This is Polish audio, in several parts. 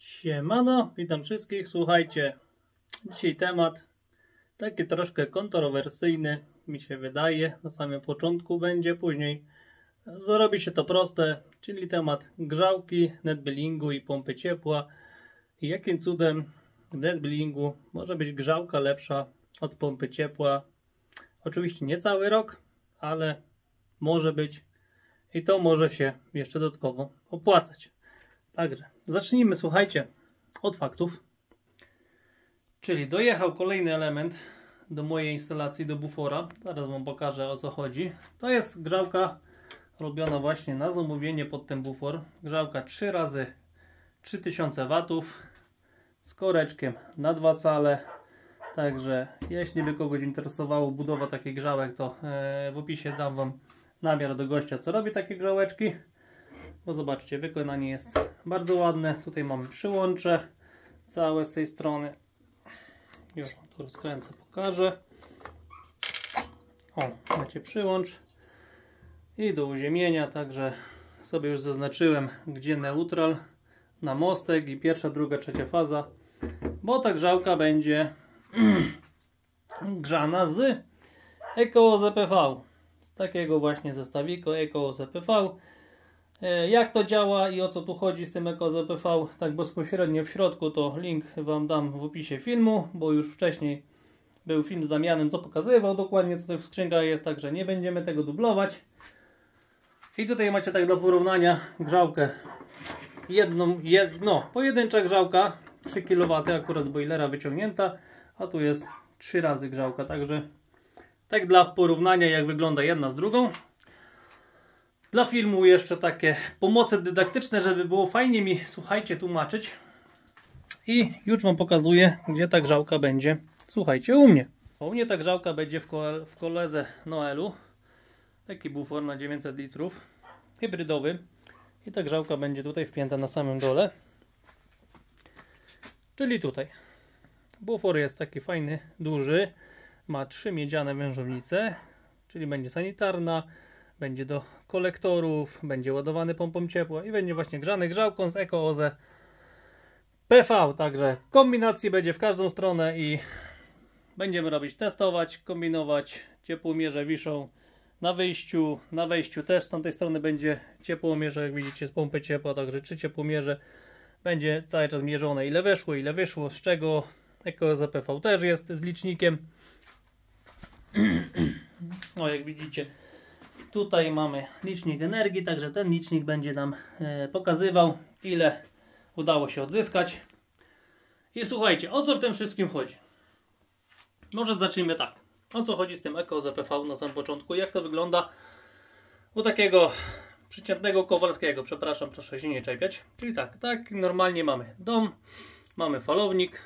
Siemano, witam wszystkich. Słuchajcie, dzisiaj temat taki troszkę kontrowersyjny, mi się wydaje. Na samym początku będzie, później zrobi się to proste, czyli temat grzałki, netbillingu i pompy ciepła. I jakim cudem w netbillingu może być grzałka lepsza od pompy ciepła? Oczywiście nie cały rok, ale może być i to może się jeszcze dodatkowo opłacać. Także zacznijmy, słuchajcie, od faktów. Czyli dojechał kolejny element do mojej instalacji, do bufora. Zaraz wam pokażę, o co chodzi. To jest grzałka robiona właśnie na zamówienie pod ten bufor. Grzałka 3 razy 3000 W z koreczkiem na 2 cale. Także jeśli by kogoś interesowało budowa takich grzałek, to w opisie dam wam namiar do gościa, co robi takie grzałeczki. Bo zobaczcie, wykonanie jest bardzo ładne. Tutaj mamy przyłącze całe z tej strony. Już tu rozkręcę, pokażę. O, macie przyłącz i do uziemienia, także sobie już zaznaczyłem, gdzie neutral na mostek i pierwsza, druga, trzecia faza, bo ta grzałka będzie grzana z EcoZPV, z takiego właśnie zestawiku EcoZPV. Jak to działa i o co tu chodzi z tym EcoZPV tak bezpośrednio w środku, to link wam dam w opisie filmu, bo już wcześniej był film z Damianem, co pokazywał dokładnie, co to w skrzynkach jest, także nie będziemy tego dublować. I tutaj macie tak do porównania grzałkę pojedyncza grzałka 3 kW akurat z boilera wyciągnięta, a tu jest 3 razy grzałka, także tak dla porównania, jak wygląda jedna z drugą. Dla filmu jeszcze takie pomoce dydaktyczne, żeby było fajnie mi, słuchajcie, tłumaczyć. I już wam pokazuję, gdzie ta grzałka będzie. Słuchajcie, u mnie. U mnie ta grzałka będzie w koledze Noelu. Taki bufor na 900 litrów. Hybrydowy. I ta grzałka będzie tutaj wpięta na samym dole. Czyli tutaj. Bufor jest taki fajny, duży. Ma 3 miedziane wężownice. Czyli będzie sanitarna. Będzie do kolektorów, będzie ładowany pompą ciepła i będzie właśnie grzany grzałką z EcoZPV. Także kombinacji będzie w każdą stronę i będziemy robić, testować, kombinować. Ciepłomierze wiszą na wejściu też z tamtej strony będzie ciepłomierze, jak widzicie, z pompy ciepła, także 3 ciepłomierze. Będzie cały czas mierzone, ile wyszło, z czego. EcoZPV też jest z licznikiem. O, jak widzicie, tutaj mamy licznik energii, także ten licznik będzie nam pokazywał, ile udało się odzyskać. I słuchajcie, o co w tym wszystkim chodzi? Może zacznijmy tak. O co chodzi z tym EcoZPV na samym początku? Jak to wygląda u takiego przeciętnego Kowalskiego? Przepraszam, proszę się nie czepiać. Czyli tak normalnie mamy dom, mamy falownik,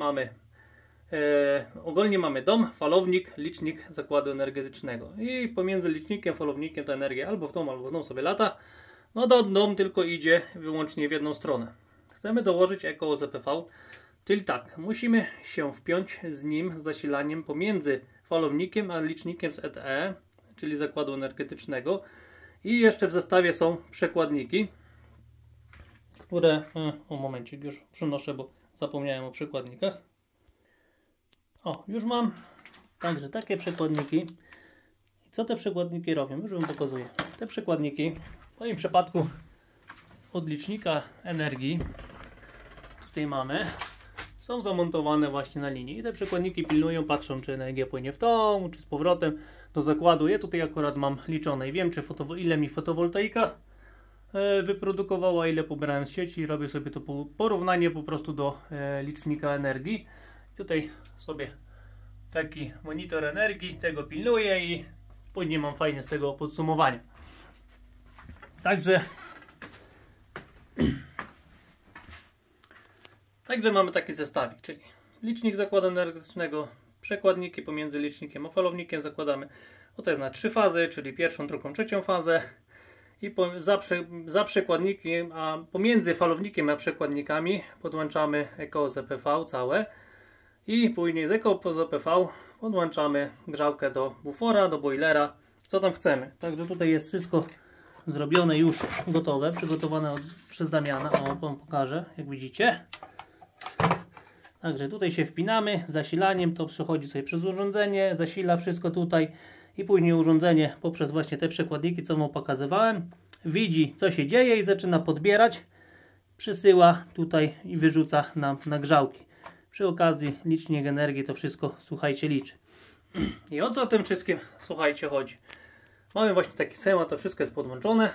ogólnie mamy dom, falownik, licznik zakładu energetycznego i pomiędzy licznikiem, falownikiem ta energia albo w tą sobie lata. No dom tylko idzie wyłącznie w jedną stronę. Chcemy dołożyć EcoZPV, czyli tak, musimy się wpiąć z nim, z zasilaniem pomiędzy falownikiem a licznikiem z ETE, czyli zakładu energetycznego, i jeszcze w zestawie są przekładniki, które, momencik, już przynoszę, bo zapomniałem o przekładnikach. O, już mam. Także takie przekładniki. I co te przekładniki robią? Już wam pokazuję. Te przekładniki w moim przypadku od licznika energii, tutaj mamy, są zamontowane właśnie na linii. I te przekładniki pilnują, patrzą, czy energia płynie w tą, czy z powrotem do zakładu. Ja tutaj akurat mam liczone i wiem, czy ile mi fotowoltaika wyprodukowała, ile pobrałem z sieci. Robię sobie to porównanie po prostu do licznika energii. Tutaj sobie taki monitor energii, tego pilnuję i później mam fajnie z tego podsumowania. Także mamy taki zestawik, czyli licznik zakładu energetycznego, przekładniki pomiędzy licznikiem a falownikiem zakładamy. To jest na 3 fazy, czyli pierwszą, drugą, trzecią fazę. I za przekładniki, a pomiędzy falownikiem a przekładnikami podłączamy EcoZPV całe. I później z EcoZPV podłączamy grzałkę do bufora, do boilera, co tam chcemy. Także tutaj jest wszystko zrobione już gotowe, przygotowane przez Damiana. O, wam pokażę, jak widzicie. Także tutaj się wpinamy, zasilaniem to przechodzi sobie przez urządzenie, zasila wszystko tutaj i później urządzenie poprzez właśnie te przekładniki, co wam pokazywałem, widzi, co się dzieje i zaczyna podbierać, przysyła tutaj i wyrzuca nam na grzałki. Przy okazji licznik energii to wszystko, słuchajcie, liczy. I o co tym wszystkim, słuchajcie, chodzi? Mamy właśnie taki schemat, to wszystko jest podłączone.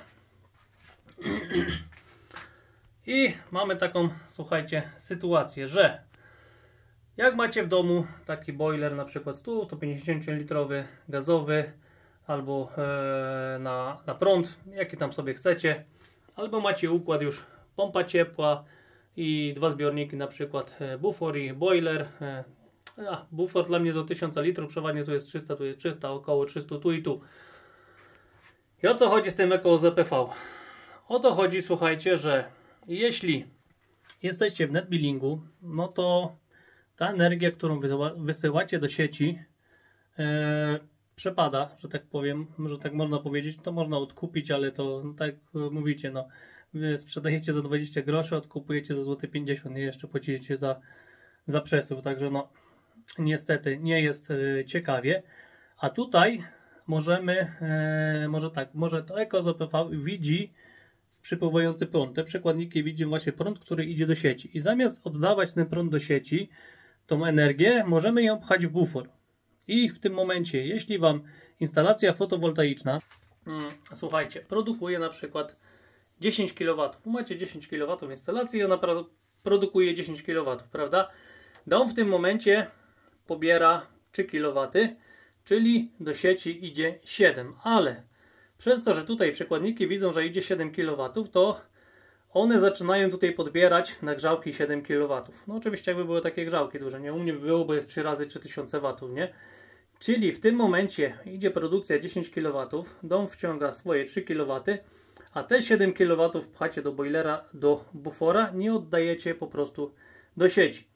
I mamy taką, słuchajcie, sytuację, że jak macie w domu taki boiler, na przykład 100-150 litrowy, gazowy, albo na prąd, jaki tam sobie chcecie, albo macie układ już pompa ciepła i dwa zbiorniki, na przykład bufor i boiler. Bufor dla mnie jest o 1000 litrów, przeważnie tu jest 300, tu jest 300, około 300 tu i tu. I o co chodzi z tym EcoZPV? O to chodzi, słuchajcie, że jeśli jesteście w netbillingu, no to ta energia, którą wysyłacie do sieci, przepada, że tak powiem, że tak można powiedzieć, to można odkupić, ale to no, tak jak mówicie, no, wy sprzedajecie za 20 groszy, odkupujecie za złoty 50 i jeszcze płacicie za przesył, także no niestety nie jest ciekawie. A tutaj możemy, może to EcoZPV widzi przypływający prąd. Te przekładniki widzą właśnie prąd, który idzie do sieci i zamiast oddawać ten prąd do sieci, tą energię, możemy ją pchać w bufor. I w tym momencie, jeśli wam instalacja fotowoltaiczna, słuchajcie, produkuje na przykład 10 kW, macie 10 kW instalacji i ona produkuje 10 kW, prawda? Dom w tym momencie pobiera 3 kW, czyli do sieci idzie 7, ale przez to, że tutaj przekładniki widzą, że idzie 7 kW, to one zaczynają tutaj podbierać na grzałki 7 kW. No oczywiście jakby były takie grzałki duże, nie u mnie by było, bo jest 3 razy 3000 W, nie? Czyli w tym momencie idzie produkcja 10 kW, dom wciąga swoje 3 kW, a te 7 kW pchacie do boilera, do bufora, nie oddajecie po prostu do sieci.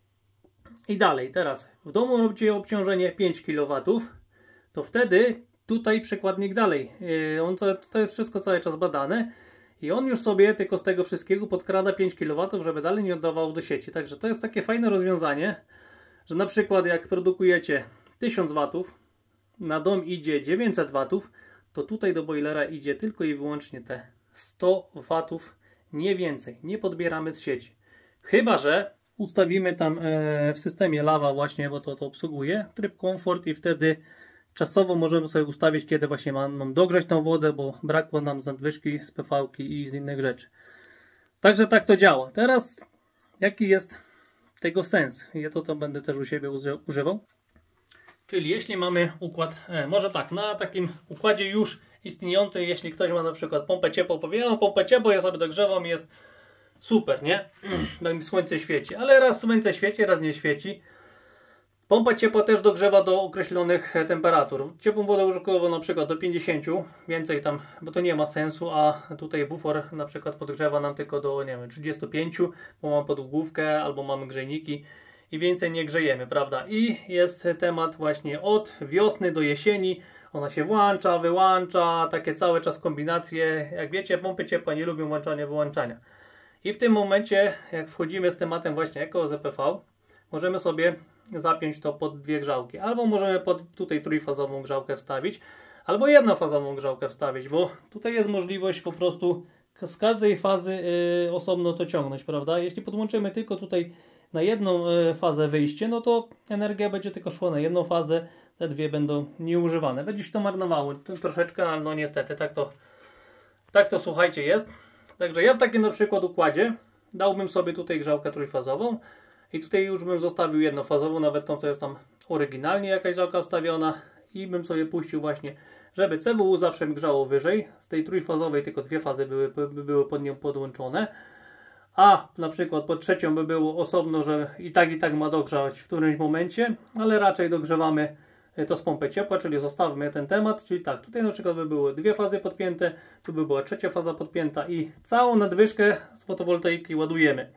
I dalej, teraz w domu robicie obciążenie 5 kW, to wtedy tutaj przekładnik dalej, to jest wszystko cały czas badane i on już sobie tylko z tego wszystkiego podkrada 5 kW, żeby dalej nie oddawał do sieci. Także to jest takie fajne rozwiązanie, że na przykład jak produkujecie 1000 W, na dom idzie 900 W, to tutaj do boilera idzie tylko i wyłącznie te 100 W, nie więcej, nie podbieramy z sieci. Chyba że ustawimy tam w systemie Lawa właśnie, bo to obsługuje, tryb komfort i wtedy czasowo możemy sobie ustawić, kiedy właśnie mam dogrzać tą wodę, bo brakło nam z nadwyżki, z PV-ki i z innych rzeczy. Także tak to działa. Teraz jaki jest tego sens? Ja to będę też u siebie używał. Czyli jeśli mamy układ, może tak, na takim układzie już istniejącym, jeśli ktoś ma na przykład pompę ciepła, powie, ja mam pompę ciepła, ja sobie dogrzewam, jest super, nie? Jak mi słońce świeci, ale raz słońce świeci, raz nie świeci. Pompa ciepła też dogrzewa do określonych temperatur. Ciepłą wodę użytkową na przykład do 50, więcej tam, bo to nie ma sensu, a tutaj bufor na przykład podgrzewa nam tylko do, nie wiem, 35, bo mamy podłogówkę albo mamy grzejniki i więcej nie grzejemy, prawda? I jest temat właśnie od wiosny do jesieni, ona się włącza, wyłącza, takie cały czas kombinacje. Jak wiecie, pompy ciepła nie lubią włączania, wyłączania. I w tym momencie, jak wchodzimy z tematem właśnie EcoZPV, możemy sobie zapiąć to pod dwie grzałki. Albo możemy pod tutaj trójfazową grzałkę wstawić, albo jednofazową grzałkę wstawić, bo tutaj jest możliwość po prostu z każdej fazy osobno to ciągnąć, prawda? Jeśli podłączymy tylko tutaj na jedną fazę wyjście, no to energia będzie tylko szła na jedną fazę, te dwie będą nieużywane. Będzie się to marnowało troszeczkę, ale no niestety tak to słuchajcie jest. Także ja w takim na przykład układzie dałbym sobie tutaj grzałkę trójfazową i tutaj już bym zostawił jednofazową, nawet tą co jest tam oryginalnie jakaś grzałka wstawiona i bym sobie puścił właśnie, żeby CWU zawsze grzało wyżej, z tej trójfazowej tylko dwie fazy były pod nią podłączone, a na przykład pod trzecią by było osobno, że i tak ma dogrzać w którymś momencie, ale raczej dogrzewamy to z pompy ciepła, czyli zostawmy ten temat, czyli tak, tutaj na przykład by były dwie fazy podpięte, tu by była trzecia faza podpięta i całą nadwyżkę z fotowoltaiki ładujemy.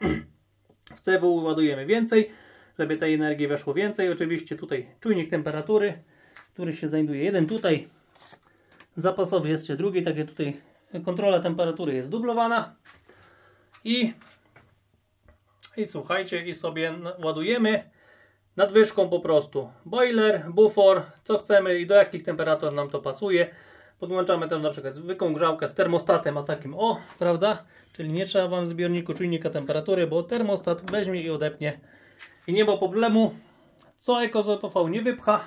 W CWU ładujemy więcej, żeby tej energii weszło więcej. Oczywiście tutaj czujnik temperatury, który się znajduje jeden tutaj, zapasowy jeszcze drugi, takie tutaj kontrola temperatury jest dublowana i słuchajcie, i sobie ładujemy nadwyżką po prostu boiler, bufor, co chcemy i do jakich temperatur nam to pasuje. Podłączamy też na przykład zwykłą grzałkę z termostatem, a takim prawda? Czyli nie trzeba wam zbiorniku czujnika temperatury, bo termostat weźmie i odepnie i nie ma problemu. Co EcoZPV nie wypcha,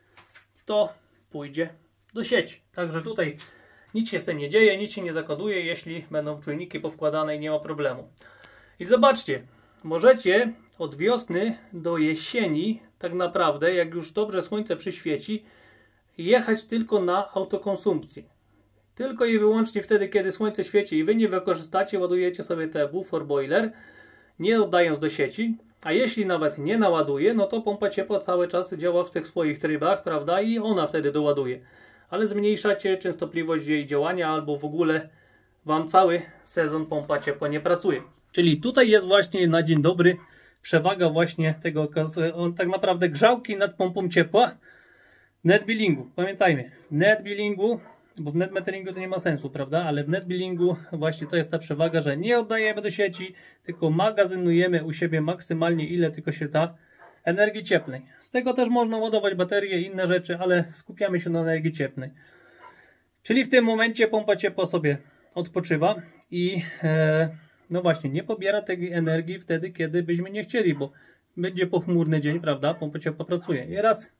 to pójdzie do sieci. Także tutaj nic się z tym nie dzieje, nic się nie zakoduje, jeśli będą czujniki powkładane i nie ma problemu. I zobaczcie, możecie od wiosny do jesieni, tak naprawdę, jak już dobrze słońce przyświeci, jechać tylko na autokonsumpcji. Tylko i wyłącznie wtedy, kiedy słońce świeci i wy nie wykorzystacie, ładujecie sobie te bufor boiler, nie oddając do sieci. A jeśli nawet nie naładuje, no to pompa ciepła cały czas działa w tych swoich trybach, prawda? I ona wtedy doładuje. Ale zmniejszacie częstotliwość jej działania, albo w ogóle wam cały sezon pompa ciepła nie pracuje. Czyli tutaj jest właśnie na dzień dobry przewaga właśnie tego, tak naprawdę grzałki nad pompą ciepła net billingu. Pamiętajmy, net billingu, bo w net meteringu to nie ma sensu, prawda? Ale w net billingu właśnie to jest ta przewaga, że nie oddajemy do sieci, tylko magazynujemy u siebie maksymalnie ile tylko się da energii cieplnej. Z tego też można ładować baterie i inne rzeczy, ale skupiamy się na energii cieplnej. Czyli w tym momencie pompa ciepła sobie odpoczywa i no właśnie, nie pobiera tej energii wtedy, kiedy byśmy nie chcieli, bo będzie pochmurny dzień, prawda? Pompa ciepła pracuje i raz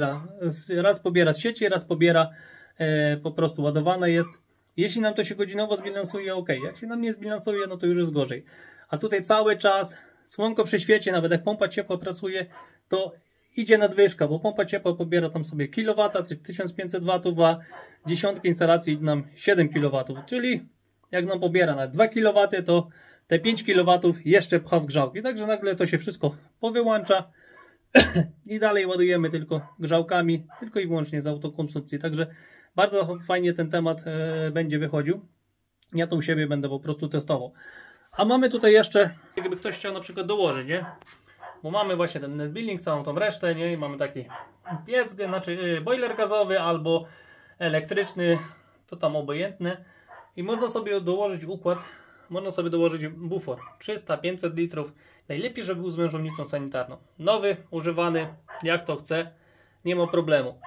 pobiera z sieci, raz pobiera po prostu ładowana jest. Jeśli nam to się godzinowo zbilansuje, ok. Jak się nam nie zbilansuje, no to już jest gorzej. A tutaj cały czas słonko przy świecie, nawet jak pompa ciepła pracuje, to idzie nadwyżka, bo pompa ciepła pobiera tam sobie kilowata, 1500 W, a dziesiątki instalacji idzie nam 7 kW. Czyli jak nam pobiera na 2 kW, to te 5 kW jeszcze pcha w grzałki. Także nagle to się wszystko powyłącza i dalej ładujemy tylko grzałkami, tylko i wyłącznie z autokonsumpcji. Także bardzo fajnie ten temat będzie wychodził. Ja to u siebie będę po prostu testował. A mamy tutaj jeszcze, jakby ktoś chciał na przykład dołożyć, nie? Bo mamy właśnie ten net billing, całą tą resztę, nie? I mamy taki piec, znaczy boiler gazowy albo elektryczny, to tam obojętne. I można sobie dołożyć układ, można sobie dołożyć bufor 300-500 litrów. Najlepiej, żeby był z wężownicą sanitarną. Nowy, używany, jak to chce, nie ma problemu.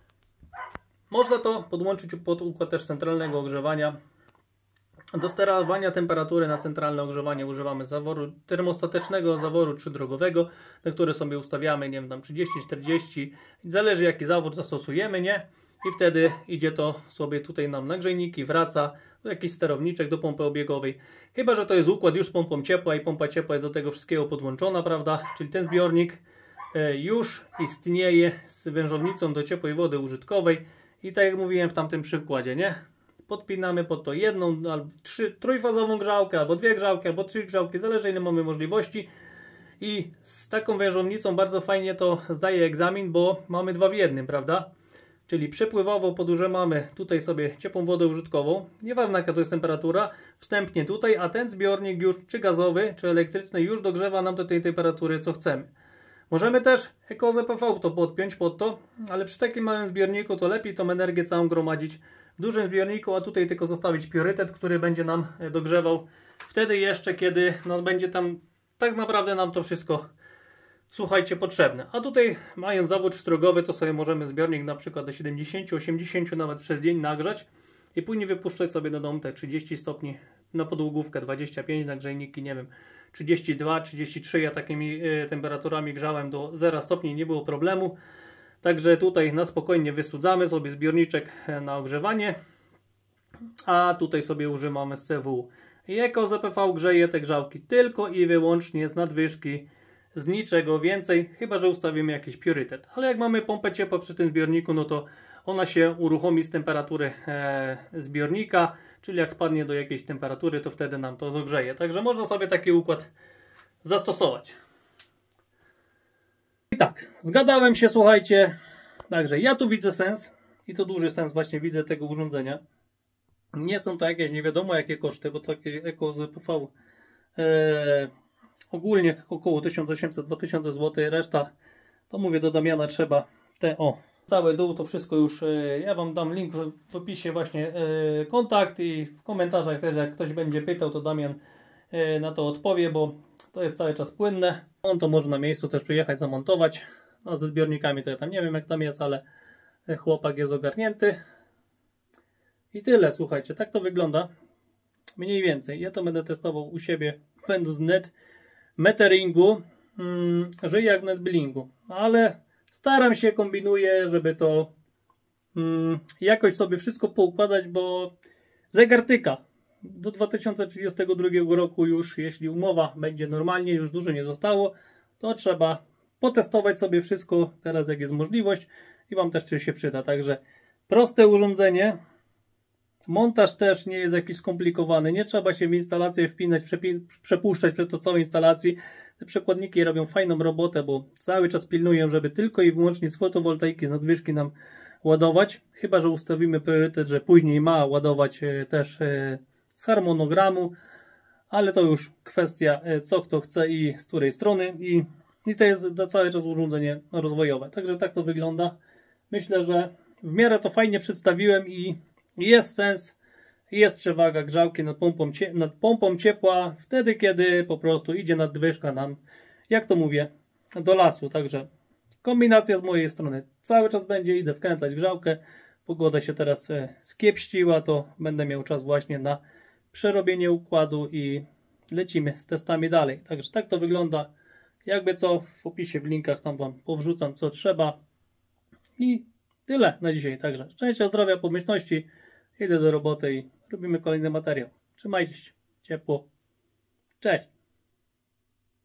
Można to podłączyć pod układ też centralnego ogrzewania. Do sterowania temperatury na centralne ogrzewanie używamy zaworu termostatycznego, zaworu 3-drogowego, na który sobie ustawiamy, nie wiem, tam 30-40, zależy jaki zawór zastosujemy, nie? I wtedy idzie to sobie tutaj nam na grzejniki, wraca do jakiś sterowniczek, do pompy obiegowej. Chyba że to jest układ już z pompą ciepła i pompa ciepła jest do tego wszystkiego podłączona, prawda? Czyli ten zbiornik już istnieje z wężownicą do ciepłej wody użytkowej i tak jak mówiłem w tamtym przykładzie, nie? Podpinamy pod to jedną albo trójfazową grzałkę, albo dwie grzałki, albo trzy grzałki, zależy ile mamy możliwości. I z taką wężownicą bardzo fajnie to zdaje egzamin, bo mamy 2 w 1, prawda? Czyli przepływowo mamy tutaj sobie ciepłą wodę użytkową, nieważne jaka to jest temperatura, wstępnie tutaj, a ten zbiornik już czy gazowy, czy elektryczny już dogrzewa nam do tej temperatury co chcemy. Możemy też EcoZPV to podpiąć pod to, ale przy takim małym zbiorniku to lepiej tą energię całą gromadzić w dużym zbiorniku, a tutaj tylko zostawić priorytet, który będzie nam dogrzewał wtedy jeszcze, kiedy no, będzie tam tak naprawdę nam to wszystko, słuchajcie, potrzebne. A tutaj mając zawód sztrugowy, to sobie możemy zbiornik na przykład do 70-80 nawet przez dzień nagrzać i później wypuszczać sobie do domu te 30 stopni na podłogówkę, 25 na grzejniki, nie wiem, 32, 33, ja takimi temperaturami grzałem do 0 stopni, nie było problemu. Także tutaj na spokojnie wystudzamy sobie zbiorniczek na ogrzewanie, a tutaj sobie używamy z CW. I EcoZPV grzeje te grzałki tylko i wyłącznie z nadwyżki, z niczego więcej, chyba że ustawimy jakiś priorytet. Ale jak mamy pompę ciepła przy tym zbiorniku, no to ona się uruchomi z temperatury zbiornika, czyli jak spadnie do jakiejś temperatury, to wtedy nam to dogrzeje. Także można sobie taki układ zastosować. I tak, zgadałem się, słuchajcie. Także ja tu widzę sens i to duży sens właśnie widzę tego urządzenia. Nie są to jakieś nie wiadomo jakie koszty, bo takie EcoZPV ogólnie około 1800-2000 zł, reszta to mówię do Damiana trzeba Cały dół to wszystko już, ja Wam dam link w opisie właśnie kontakt i w komentarzach też jak ktoś będzie pytał, to Damian na to odpowie, bo to jest cały czas płynne. On to może na miejscu też przyjechać, zamontować. No ze zbiornikami to ja tam nie wiem jak tam jest, ale chłopak jest ogarnięty. I tyle, słuchajcie, tak to wygląda. Mniej więcej. Ja to będę testował u siebie, będąc net meteringu, żyję jak w netbillingu, ale staram się, kombinuję, żeby to jakoś sobie wszystko poukładać, bo zegar tyka. Do 2032 roku już, jeśli umowa będzie normalnie, już dużo nie zostało, to trzeba potestować sobie wszystko teraz, jak jest możliwość i Wam też się przyda. Także proste urządzenie. Montaż też nie jest jakiś skomplikowany. Nie trzeba się w instalację wpinać, przepuszczać przez to całej instalacji. Te przekładniki robią fajną robotę, bo cały czas pilnują, żeby tylko i wyłącznie z fotowoltaiki, z nadwyżki nam ładować. Chyba że ustawimy priorytet, że później ma ładować też z harmonogramu, ale to już kwestia co kto chce i z której strony. I to jest cały czas urządzenie rozwojowe. Także tak to wygląda. Myślę, że w miarę to fajnie przedstawiłem i jest sens, jest przewaga grzałki nad pompą ciepła wtedy, kiedy po prostu idzie nadwyżka nam, jak to mówię, do lasu. Także kombinacja z mojej strony cały czas będzie, idę wkręcać grzałkę. Pogoda się teraz skiepściła, to będę miał czas właśnie na przerobienie układu i lecimy z testami dalej. Także tak to wygląda. Jakby co, w opisie, w linkach tam Wam powrzucam co trzeba. I tyle na dzisiaj. Także szczęścia, zdrowia, pomyślności. Idę do roboty i robimy kolejny materiał. Trzymajcie się ciepło. Cześć.